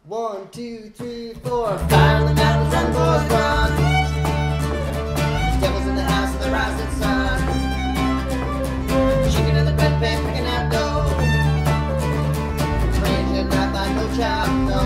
1, 2, 3, 4. Fire in the mountains and boys run. Devils in the house of the rising sun. Chicken in the bedpan picking out dough. Strange and not like no child, no.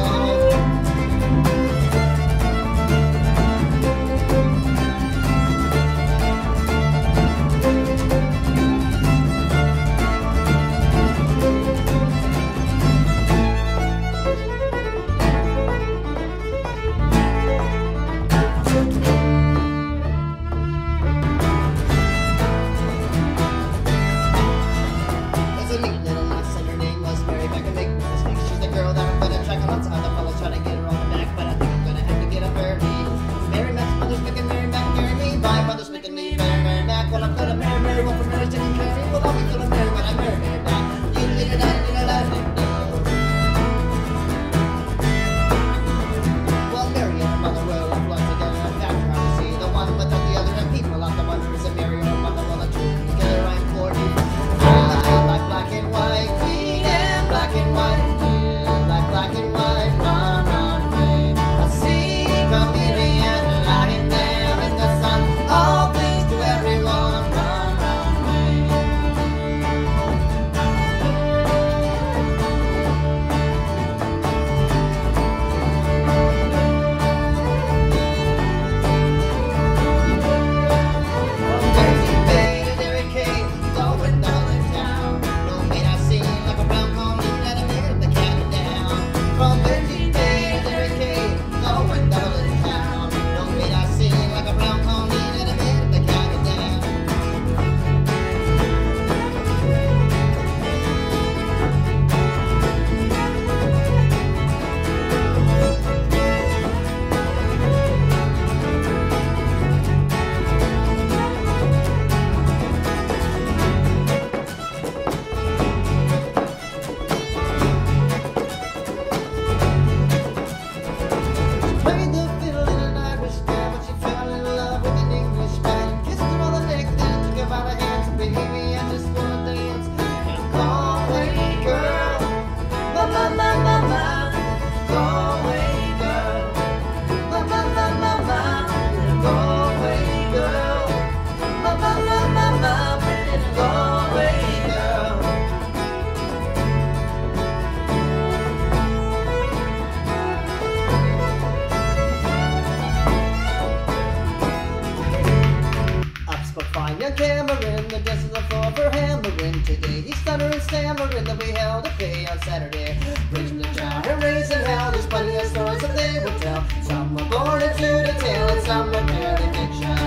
Cameron, the desk is the floor for hammering today. He's stuttering, stammering that we held to pay on Saturday. Preaching the town and raising hell. There's plenty of stories that they would tell. Some were born into the tale and some were purely fiction.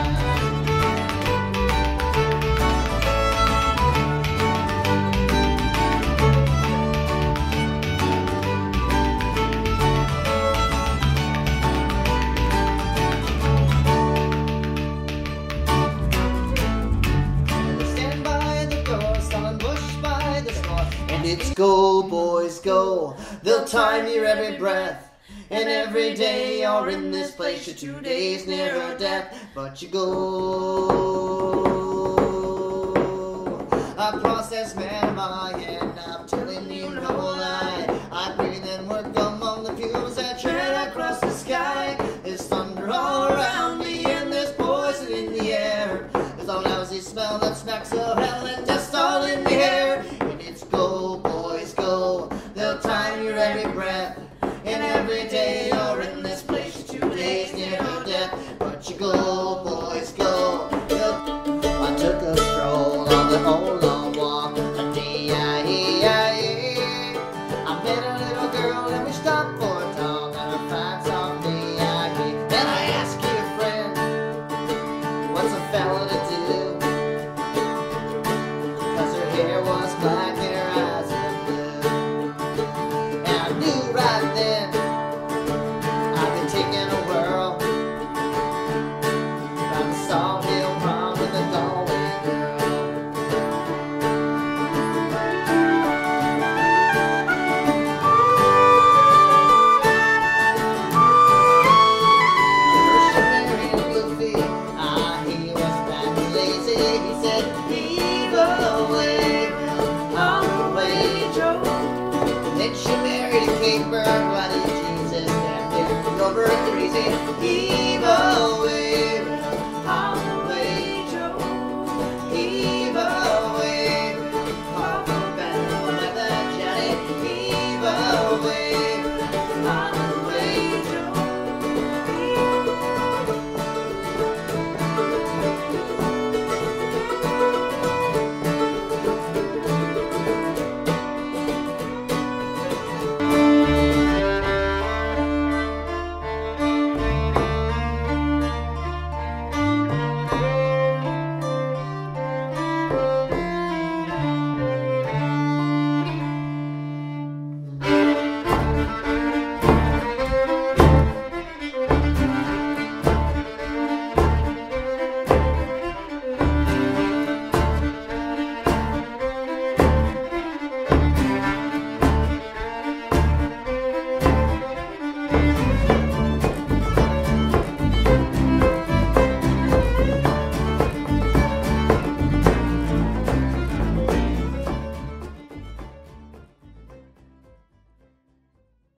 It's go, boys, go. They'll time your every breath. And every day you're in this place, you're 2 days nearer death. But you go. A process man of my hand.